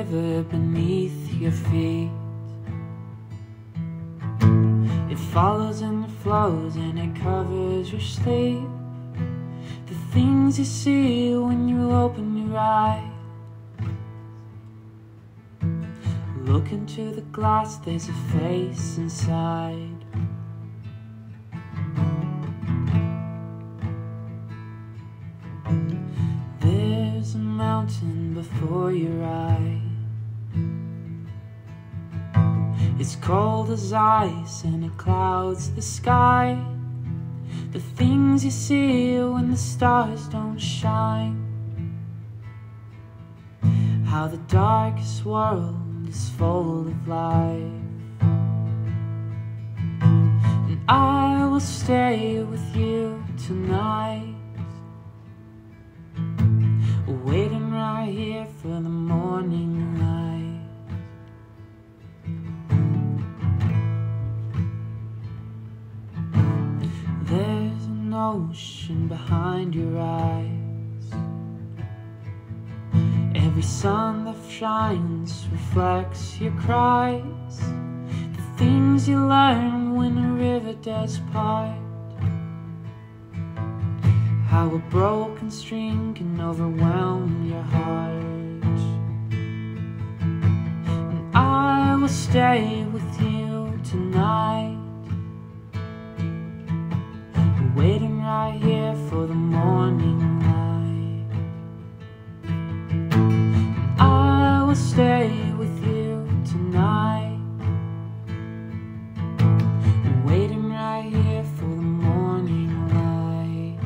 river beneath your feet. It follows and it flows and it covers your sleep. The things you see when you open your eyes. Look into the glass, there's a face inside. There's a mountain before your eyes. It's cold as ice and it clouds the sky. The things you see when the stars don't shine. How the darkest world is full of life. And I will stay with you tonight, waiting right here for the morning light. There's an ocean behind your eyes. Every sun that shines reflects your cries. The things you learn when a river does part. How a broken stream can overwhelm your heart. And I will stay with you tonight, waiting right here for the morning light. And I will stay with you tonight, waiting right here for the morning light.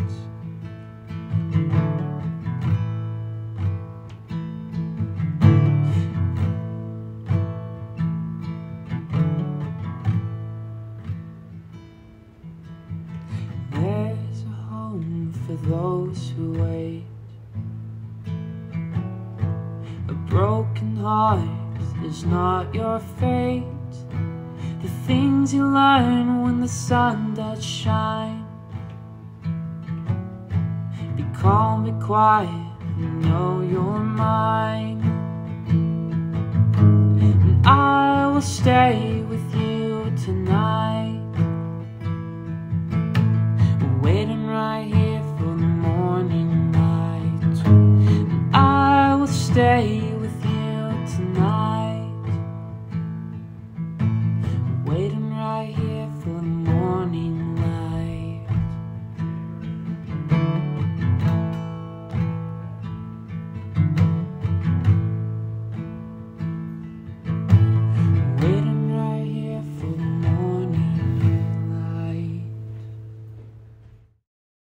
There's a home for those who wait. A broken heart is not your fate. The things you learn when the sun does shine. Be calm, be quiet, and know you're mine. And I will stay